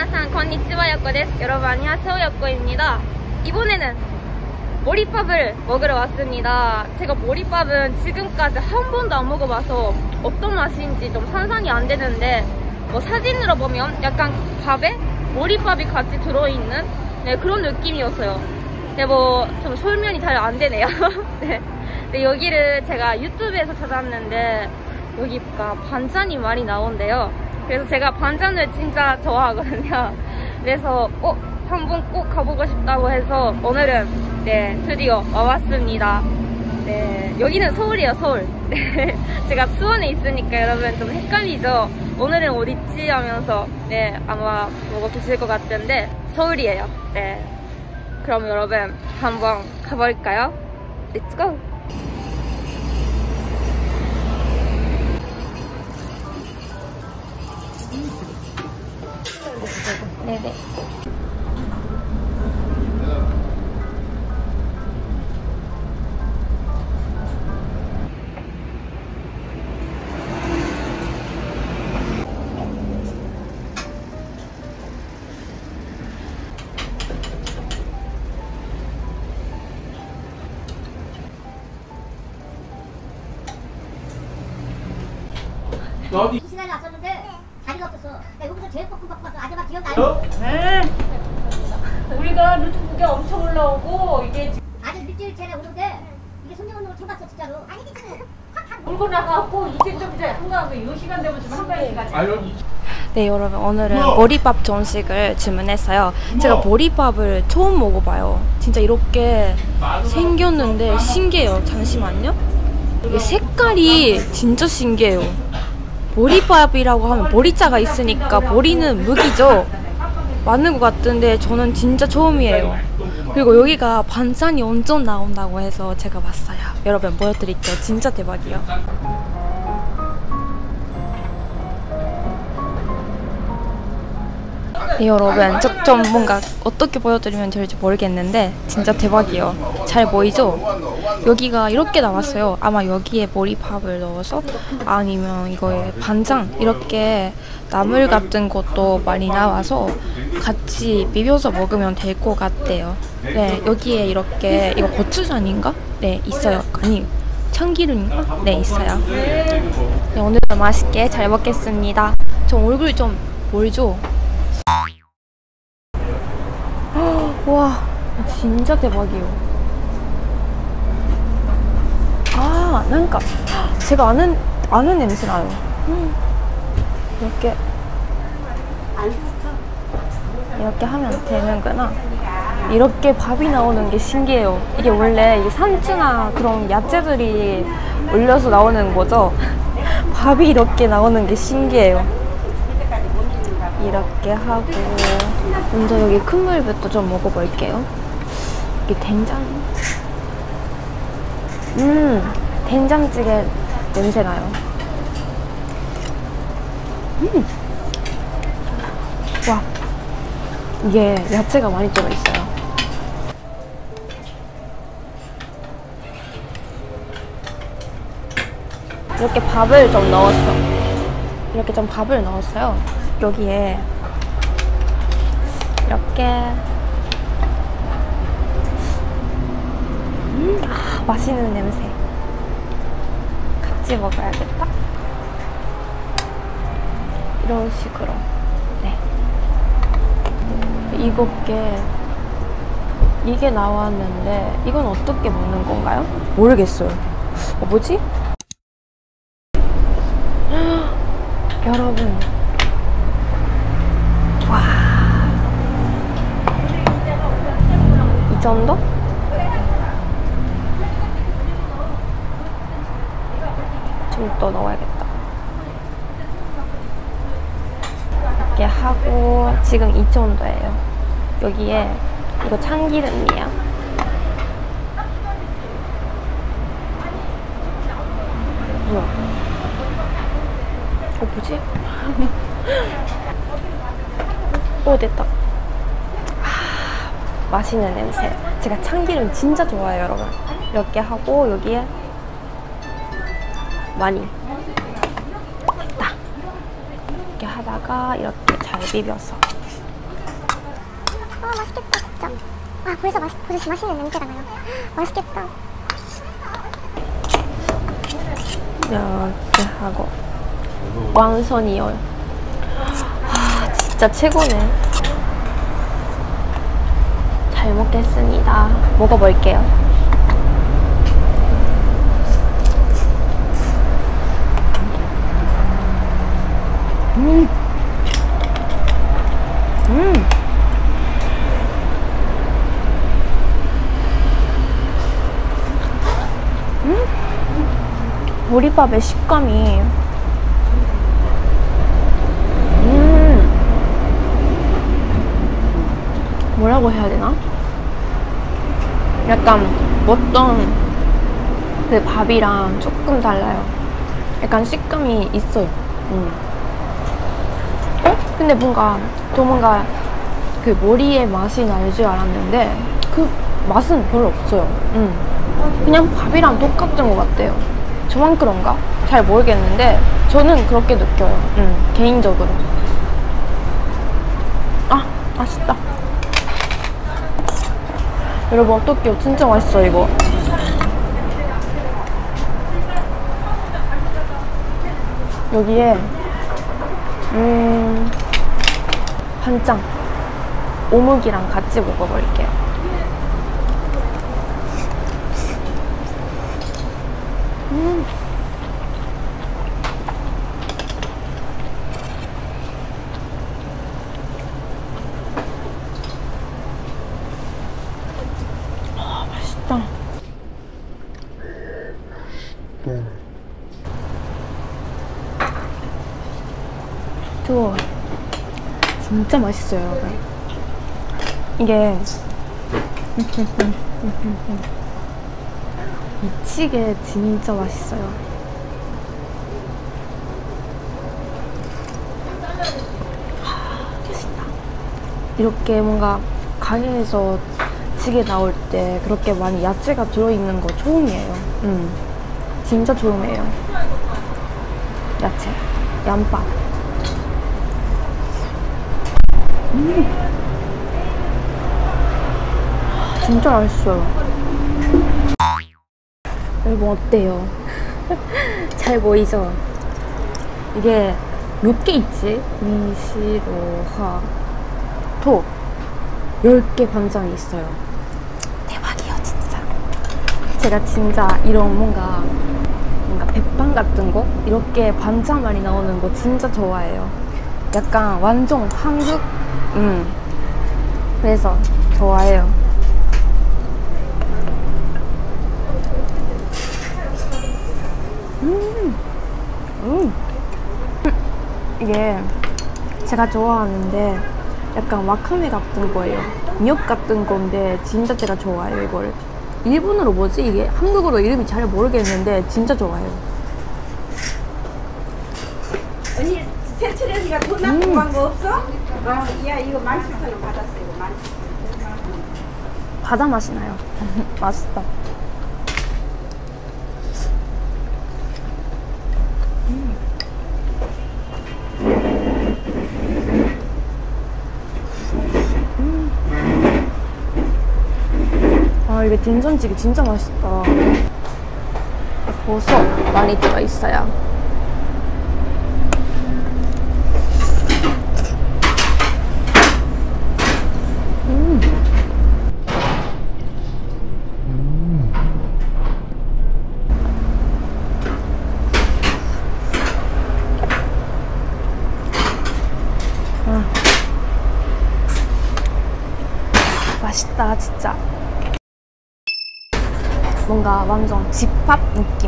미나상 konnichiwa 야코 데스. 여러분 안녕하세요, 야코입니다. 이번에는 머리밥을 먹으러 왔습니다. 제가 머리밥은 지금까지 한 번도 안 먹어봐서 어떤 맛인지 좀 상상이 안 되는데, 뭐 사진으로 보면 약간 밥에 머리밥이 같이 들어있는 그런 느낌이었어요. 근데 뭐 좀 설명이 잘 안 되네요. 네. 근데 여기를 제가 유튜브에서 찾았는데 여기가 반찬이 많이 나온대요. 그래서 제가 반찬을 진짜 좋아하거든요. 그래서 한번 꼭 가보고 싶다고 해서 오늘은 드디어 와봤습니다. 네, 여기는 서울이에요, 서울. 네, 제가 수원에 있으니까 여러분 좀 헷갈리죠? 오늘은 어디지 하면서 아마 보고 계실 것 같은데 서울이에요. 네, 그럼 여러분 한번 가볼까요? Let's go! 네네. 어디? 시간이 왔었는데 자리가 없었어. 여기서 제육볶음밥 봤어. 아줌마 기억나요? 네. 우리가 노트북에 엄청 올라오고 이게 아주 일주일 전에 오는데 이게 손님으로 챙겼어 진짜로. 아니 진짜 울고 나가고 이제 좀 이제 한가하고 이 시간 되면 좀 한가하게 가지. 네, 여러분 오늘은 머리밥 정식을 주문했어요. 제가 머리밥을 처음 먹어봐요. 진짜 이렇게 생겼는데 신기해요. 잠시만요. 이게 색깔이 진짜 신기해요. 머리밥이라고 하면 머리자가 있으니까 머리는 무기죠. 맞는 것 같은데 저는 진짜 처음이에요. 그리고 여기가 반찬이 엄청 나온다고 해서 제가 왔어요. 여러분 보여드릴게요. 진짜 대박이에요. 네, 여러분 좀 뭔가 어떻게 보여드리면 될지 모르겠는데 진짜 대박이에요. 잘 보이죠? 여기가 이렇게 나왔어요. 아마 여기에 머리밥을 넣어서 아니면 이거에 반찬 이렇게 나물 같은 것도 많이 나와서 같이 비벼서 먹으면 될 것 같아요. 네, 여기에 이렇게 이거 고추장인가? 네, 있어요. 아니 참기름인가? 네, 있어요. 네, 오늘도 맛있게 잘 먹겠습니다. 저 얼굴 좀 멀죠? 와, 진짜 대박이에요. 아, 뭔가 제가 아는 냄새 나요. 이렇게 하면 되는구나. 이렇게 밥이 나오는 게 신기해요. 이게 원래 이게 상추나 그런 야채들이 올려서 나오는 거죠. 밥이 이렇게 나오는 게 신기해요. 이렇게 하고 먼저 여기 큰 물부터 좀 먹어볼게요. 이게 된장. 된장찌개 냄새 나요. 와, 이게 야채가 많이 들어있어요. 이렇게 밥을 좀 넣었어. 이렇게 좀 밥을 넣었어요. 여기에 이렇게 맛있는 냄새. 같이 먹어야겠다. 이런 식으로. 네. 이게 나왔는데 이건 어떻게 먹는 건가요? 모르겠어요. 뭐지? 여러분, 와, 이 정도? 좀 더 넣어야겠다. 이렇게 하고 지금 이 정도예요. 여기에 이거 참기름이에요. 뭐야? 뭐지? 오, 됐다. 맛있는 냄새. 제가 참기름 진짜 좋아해요, 여러분. 이렇게 하고 여기에 많이 딱 이렇게 하다가 이렇게 잘 비벼서 아 맛있겠다 진짜. 아 벌써 맛있는 냄새가 나요. 맛있겠다. 이렇게 하고 완선이요. 아 진짜 최고네. 잘 먹겠습니다. 먹어볼게요. 보리밥의 식감이 뭐라고 해야 되나? 약간 어떤 그 밥이랑 조금 달라요. 약간 식감이 있어요. 근데 뭔가 그 머리의 맛이 날 줄 알았는데 그 맛은 별로 없어요. 그냥 밥이랑 똑같은 것 같아요. 저만 그런가? 잘 모르겠는데 저는 그렇게 느껴요. 개인적으로. 아 맛있다. 여러분 어떡해요. 진짜 맛있어 이거. 여기에 반짱 오목이랑 같이 먹어볼게요. 아 맛있다. 저 진짜 맛있어요 여러분. 이게 미치게 진짜 맛있어요. 맛있다. 이렇게 뭔가 가게에서 찌개 나올 때 그렇게 많이 야채가 들어있는 거 처음이에요. 진짜 처음이에요. 야채, 양파. 진짜 맛있어요. 여러분 어때요? 잘 보이죠? 이게 몇 개 있지? 미시로하 토 10개 반장이 있어요. 대박이에요 진짜. 제가 진짜 이런 뭔가 백반 같은 거? 이렇게 반찬 많이 나오는 거 진짜 좋아해요. 약간 완전 한국? 그래서 좋아해요. 이게 제가 좋아하는데 약간 와카메 같은 거예요. 미역 같은 건데 진짜 제가 좋아해요 이걸. 일본어로 뭐지? 이게 한국어로 이름이 잘 모르겠는데 진짜 좋아해요. 언니 세철이가 돈 납부 한거 없어? 야 이거 17,000원 받았어. 이거 17,000원. 바다 맛이 나요. 맛있다. 아 이게 된장찌개 진짜 맛있다. 버섯 많이 들어있어요. 맛있다 진짜. 뭔가 완전 집밥 느낌.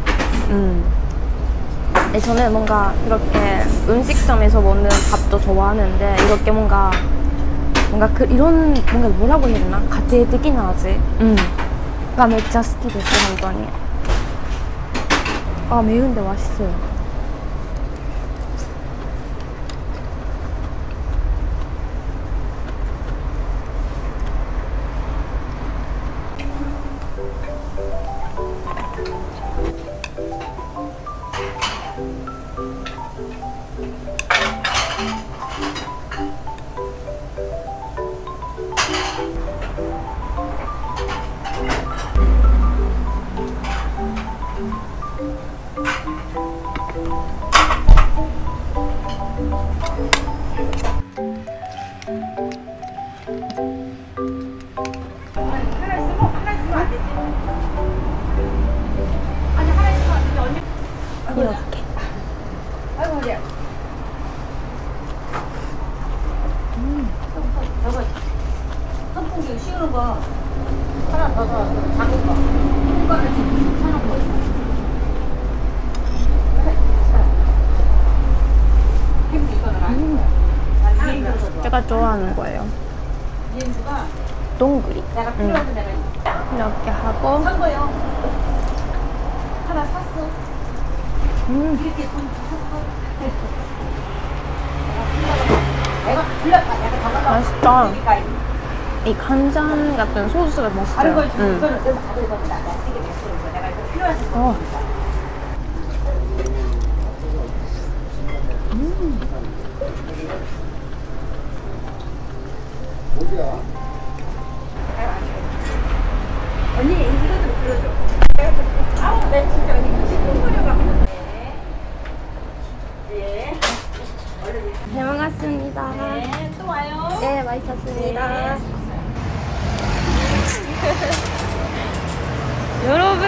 저는 뭔가 이렇게 음식점에서 먹는 밥도 좋아하는데 이렇게 뭔가 이런 뭔가 뭐라고 해야 되나? 가테이적인味がめっちゃ好きです。本当に。아 매운데 맛있어요. 선풍기 씌우는 거 하나 더 사왔어. 작은 거. 큰 거는 지금 사놓은 거 있어. 이거는 아니야. 제가 좋아하는 거예요. 이현주가 동그리. 내가 필요해서 내가 이렇게 하고. 산 거요. 하나 샀어. 이렇게 돈 샀어. 내가 불렀다. 내가 다 가져왔어. 맛있다. 그러니까 이 간장 같은 소스가 다른 맛있어요. 걸 주고 이거는 내가 다 들고 간다. 내가 쓰게 됐어. 내가 이거 필요해서 어. 언니 이거 좀 들어줘. 아우 내 진짜 언니 시큰거려갖고. 네. 잘 먹었습니다. 네. 또 와요. 네, 맛있었습니다. 여러분,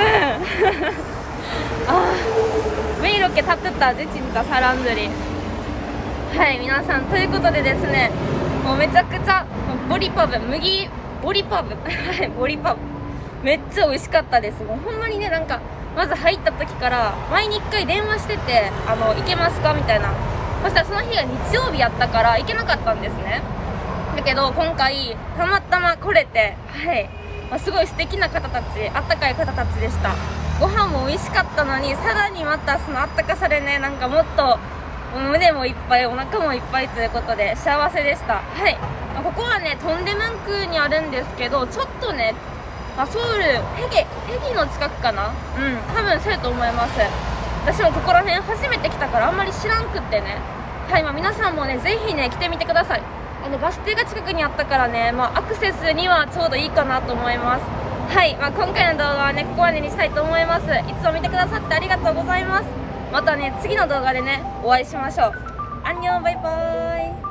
아, 왜 이렇게 따뜻하지? 진짜 사람들이. はい皆さんということでですね、もうめちゃくちゃボリパブボリパブはいボリパブめっちゃ美味しかったです。もうほんまにね、なんかまず入った時から前に1回電話してて、行けますかみたいな。そしたらその日が日曜日やったから行けなかったんですね。だけど今回たまたま来れて、はい、すごい素敵な方たち、あったかい方たちでした。ご飯も美味しかったのに、さらにまたそのあったかさでね、なんかもっと胸もいっぱい、お腹もいっぱいということで幸せでした。はい、ここはねトンデムンクにあるんですけど、ちょっとね、ソウルヘギの近くかな、多分そうやと思います。私もここら辺初めて来たからあんまり知らんくってね。はい、皆さんもねぜひね来てみてください。バス停が近くにあったからね、アクセスにはちょうどいいかなと思います。はい、今回の動画はねここまでにしたいと思います。いつも見てくださってありがとうございます。またね次の動画でねお会いしましょう。アンニョン、バイバーイ。